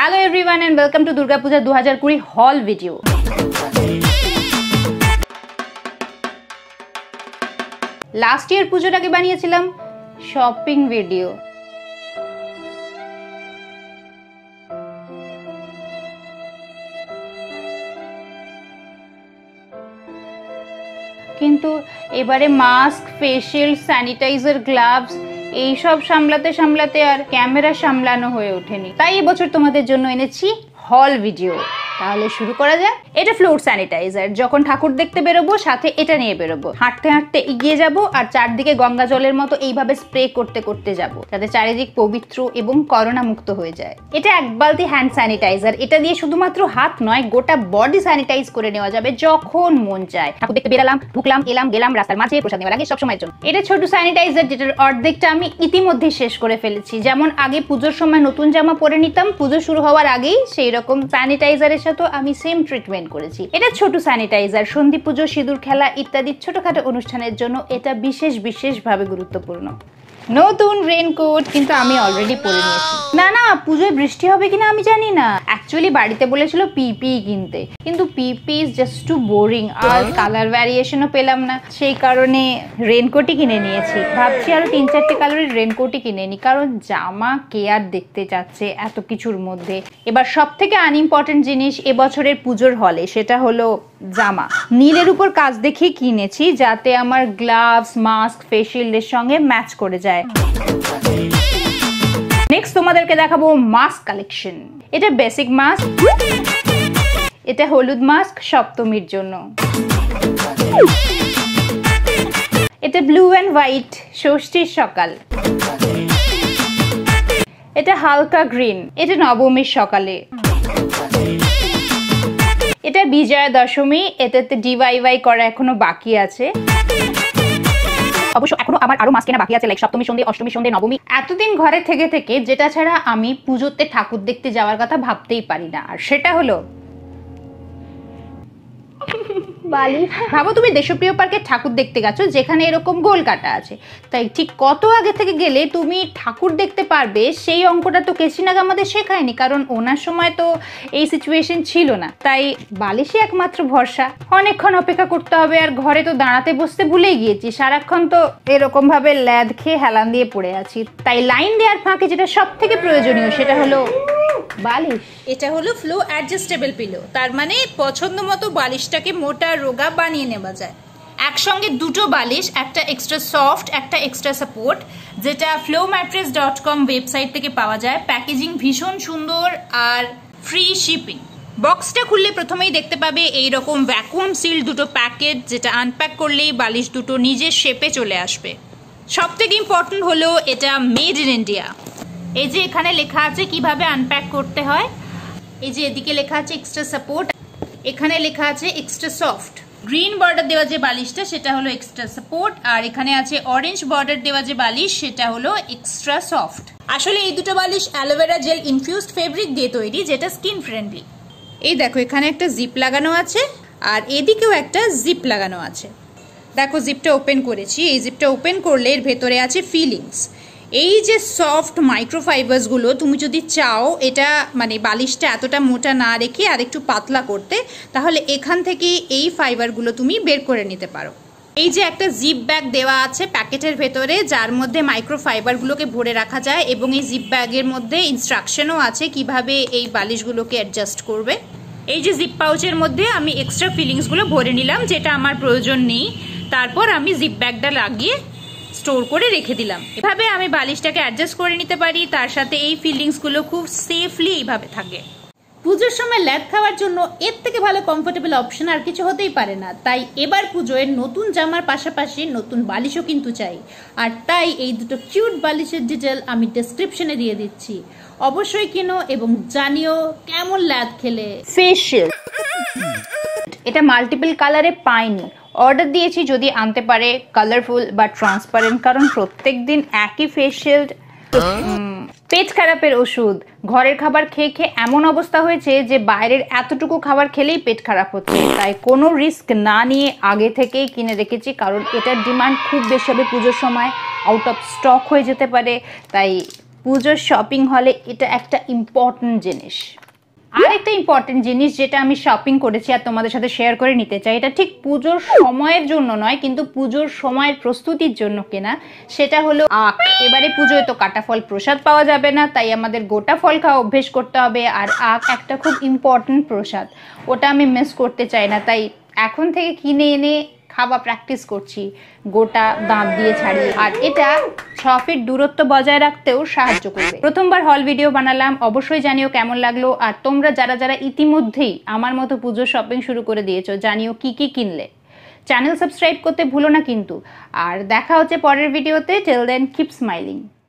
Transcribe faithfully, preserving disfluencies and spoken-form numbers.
Hello everyone and welcome to Durga Puja two thousand twenty haul video. Last year পুজোটাকে বানিয়েছিলাম shopping video. কিন্তু এবারে mask, facial, sanitiser, gloves এই সব সামলাতে সামলাতে আর ক্যামেরা সামলানো হয়ে ওঠেনি। তাই এবছর তোমাদের জন্য এনেছি হল ভিডিও। তাহলে শুরু করা যাক। এটা ফ্লোর স্যানিটাইজার। যখন ঠাকুর দেখতে বেরোবো সাথে এটা নিয়ে বেরোবো। হাঁটতে হাঁটতে এগিয়ে যাব আর চারদিকে গঙ্গা জলের মতো এইভাবে স্প্রে করতে করতে যাব, যাতে চারিদিক পবিত্র এবং করোনা মুক্ত হয়ে যায়। এটা এক বালতি হ্যান্ড স্যানিটাইজার। এটা দিয়ে শুধুমাত্র হাত নয়, গোটা বডি স্যানিটাইজ করে নেওয়া যাবে যখন মন চায়। ঠাকুর দেখতে বেরালাম, ঢুকলাম, এলাম, গেলাম, রাস্তার মাঝে প্রসাদ নেওয়া লাগে সবসময়ের জন্য। এটা ছোট স্যানিটাইজার যেটার অর্ধেকটা আমি ইতিমধ্যে শেষ করে ফেলেছি। যেমন আগে পুজোর সময় নতুন জামা পরে নিতাম, পুজো শুরু হওয়ার আগেই সেই রকম স্যানিটাইজারের সাথে আমি সেম ট্রিটমেন্ট করেছি। এটা ছোট স্যানিটাইজার। সন্ধি পুজো, সিঁদুর খেলা ইত্যাদি ছোটখাটো অনুষ্ঠানের জন্য এটা বিশেষ বিশেষভাবে গুরুত্বপূর্ণ। নতুন রেনকোট কিন্তু আমি অলরেডি পরে নিয়েছি। না না পুজোয় বৃষ্টি হবে কিনা আমি জানি না। অ্যাকচুয়ালি বাড়িতে বলেছিল পিপি কিনতে, কিন্তু PP is just too boring আর কালার ভ্যারিয়েশনও পেলাম না, সেই কারণে রেনকোটই কিনে নিয়েছি। ভাবছি আরো তিন চারটে কালারের রেনকোটই কিনে নি, কারণ জামা কে আর দেখতে চাচ্ছে এত কিছুর মধ্যে। এবার সব থেকে আনইম্পর্টেন্ট জিনিস এবছরের পুজোর হলে, সেটা হলো জামা। নীলের উপর কাজ দেখে কিনেছি যাতে আমার গ্লাভস, মাস্ক, ফেশিয়ালের সঙ্গে ম্যাচ করে যায়। নেক্সট তোমাদেরকে দেখাবো মাস্ক কালেকশন। এটা বেসিক মাস্ক, এটা হলুদ মাস্ক সপ্তমীর জন্য। এটা ব্লু অ্যান্ড হোয়াইট ষষ্ঠীর সকাল। এটা হালকা গ্রিন, এটা নবমীর সকালে। এটা বিজয়া দশমী, এটাতে ডিআইওয়াই করা এখনো বাকি আছে। অবশ্য এখনো আমার আরো মাস কেনা বাকি আছে, লাইক সপ্তমী সন্ধে, অষ্টমী সন্ধে, নবমী। এতদিন ঘরে থেকে থেকে যেটা ছাড়া আমি পুজোতে ঠাকুর দেখতে যাওয়ার কথা ভাবতেই পারি না, আর সেটা হলো বালি। ভাবো তুমি দেশপ্রিয় পার্কে ঠাকুর দেখতে গেছো যেখানে এরকম গোল কাটা আছে, তাই ঠিক কত আগে থেকে গেলে তুমি ঠাকুর দেখতে পারবে সেই অঙ্কটা তো কেশিনাগ আমাদের শেখায়নি, কারণ ওনার সময় তো এই সিচুয়েশন ছিল না। তাই বালিশই একমাত্র ভরসা। অনেকক্ষণ অপেক্ষা করতে হবে, আর ঘরে তো দাঁড়াতে বসতে ভুলেই গিয়েছি। সারাক্ষণ তো এরকম ভাবে ল্যাদ খেয়ে হেলান দিয়ে পড়ে আছি। তাই লাইন দেওয়ার ফাঁকে যেটা সব থেকে প্রয়োজনীয় সেটা হলো বালিশ। এটা হলো ফ্লো অ্যাডজাস্টেবল পিলো, তার মানে পছন্দ মতো বালিশটাকে মোটা রোগা বানিয়ে নেওয়া যায়। একসঙ্গে দুটো বালিশ, একটা এক্সট্রা সফট, একটা এক্সট্রা সাপোর্ট, যেটা Flo mattress dot com website থেকে পাওয়া যায়। প্যাকেজিং ভীষণ সুন্দর আর ফ্রি শিপিং। বক্সটা খুললে প্রথমেই দেখতে পাবে এইরকম ভ্যাকুয়াম সিল দুটো প্যাকেট, যেটা আনপ্যাক করলেই বালিশ দুটো নিজের শেপে চলে আসবে। সব থেকে ইম্পর্টেন্ট হলো এটা মেড ইন ইন্ডিয়া। এই যে এখানে লেখা আছে কিভাবে আনপ্যাক করতে হয়। এই যে এদিকে লেখা আছে এক্সট্রা সাপোর্ট, এখানে লেখা আছে এক্সট্রা সফট। গ্রিন বর্ডার দেওয়া যে বালিশটা সেটা হলো এক্সট্রা সাপোর্ট, আর এখানে আছে অরেঞ্জ বর্ডার দেওয়া যে বালিশ সেটা হলো এক্সট্রা সফট। আসলে এই দুটো বালিশ অ্যালোভেরা জেল ইনফিউজড ফেব্রিক দিয়ে তৈরি, যেটা স্কিন ফ্রেন্ডলি। এই দেখো এখানে একটা জিপ লাগানো আছে, আর এদিকেও একটা জিপ লাগানো আছে। দেখো জিপটা ওপেন করেছি। এই জিপটা ওপেন করলে এর ভেতরে আছে ফিলিংস। এই যে সফট মাইক্রোফাইবার্স গুলো, তুমি যদি চাও এটা মানে বালিশটা এতটা মোটা না রেখে আর একটু পাতলা করতে, তাহলে এখান থেকে এই ফাইবারগুলো তুমি বের করে নিতে পারো। এই যে একটা জিপ ব্যাগ দেওয়া আছে প্যাকেটের ভেতরে, যার মধ্যে মাইক্রোফাইবারগুলোকে ভরে রাখা যায়, এবং এই জিপ ব্যাগের মধ্যে ইনস্ট্রাকশনও আছে কিভাবে এই বালিশগুলোকে অ্যাডজাস্ট করবে। এই যে জিপ পাউচের মধ্যে আমি এক্সট্রা ফিলিংসগুলো ভরে নিলাম, যেটা আমার প্রয়োজন নেই। তারপর আমি জিপ ব্যাগটা লাগিয়ে স্টোর করে রেখে দিলাম। এভাবে আমি বালিশটাকে অ্যাডজাস্ট করে নিতে পারি, তার সাথে এই ফিলিংসগুলো খুব সেফলি এইভাবে থাকে। পুজোর সময় ল্যাদ খাওয়ার জন্য এর থেকে ভালো কমফোর্টেবল অপশন আর কিছু হতেই পারে না। তাই এবার পুজোয় নতুন জামার পাশাপাশি নতুন বালিশও কিন্তু চাই, আর তাই এই দুটো কিউট বালিশের ডিটেল আমি ডেসক্রিপশনে দিয়ে দিচ্ছি। অবশ্যই কিনো এবং জানিও কেমন ল্যাদ খেলে। ফেশিয়াল এটা মাল্টিপল কালারে পাইনি, অর্ডার দিয়েছি যদি আনতে পারে কালারফুল বা ট্রান্সপারেন্ট, কারণ প্রত্যেক দিন একই ফেশিয়াল পেট খারাপের ওষুধ। ঘরের খাবার খেয়ে খেয়ে এমন অবস্থা হয়েছে যে বাইরের এতটুকু খাবার খেলেই পেট খারাপ হচ্ছে। তাই কোনো রিস্ক না নিয়ে আগে থেকেই কিনে রেখেছি, কারণ এটার ডিমান্ড খুব বেশি হবে পুজোর সময়, আউট অফ স্টক হয়ে যেতে পারে। তাই পুজোর শপিং হলে এটা একটা ইম্পর্টেন্ট জিনিস। আরেকটা ইম্পর্টেন্ট জিনিস যেটা আমি শপিং করেছি আর তোমাদের সাথে শেয়ার করে নিতে চাই, এটা ঠিক পুজোর সময়ের জন্য নয় কিন্তু পুজোর সময়ের প্রস্তুতির জন্য কেনা, সেটা হলো আখ। এবারে পুজোয় তো কাটা ফল প্রসাদ পাওয়া যাবে না, তাই আমাদের গোটা ফল খাওয়া অভ্যেস করতে হবে। আর আখ একটা খুব ইম্পর্টেন্ট প্রসাদ, ওটা আমি মিস করতে চাই না, তাই এখন থেকে কিনে এনে খাওয়া প্র্যাকটিস করছি, গোটা দাঁত দিয়ে ছাড়িয়ে। আর এটা ছ ফিট দূরত্ব বজায় রাখতেও সাহায্য করবে। প্রথমবার হল ভিডিও বানালাম, অবশ্যই জানিও কেমন লাগলো। আর তোমরা যারা যারা ইতিমধ্যেই আমার মতো পুজোর শপিং শুরু করে দিয়েছো, জানিও কি কি কিনলে। চ্যানেল সাবস্ক্রাইব করতে ভুলো না কিন্তু। আর দেখা হচ্ছে পরের ভিডিওতে। Till then keep smiling.